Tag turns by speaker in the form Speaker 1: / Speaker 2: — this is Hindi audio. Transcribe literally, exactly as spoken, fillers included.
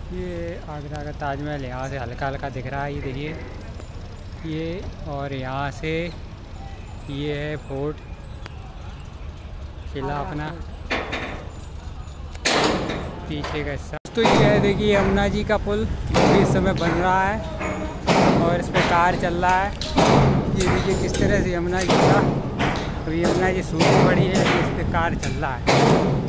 Speaker 1: ये आगरा का ताजमहल यहाँ से हल्का हल्का दिख रहा है, ये देखिए ये। और यहाँ से ये है फोर्ट, किला अपना पीछे का हिस्सा। तो ये है देखिए यमुना जी का पुल, जो भी इस समय बन रहा है और इस पर कार चल रहा है। ये देखिए किस तरह से यमुना जी का, अभी यमुना जी सूखी पड़ी है, इस पर कार चल रहा है।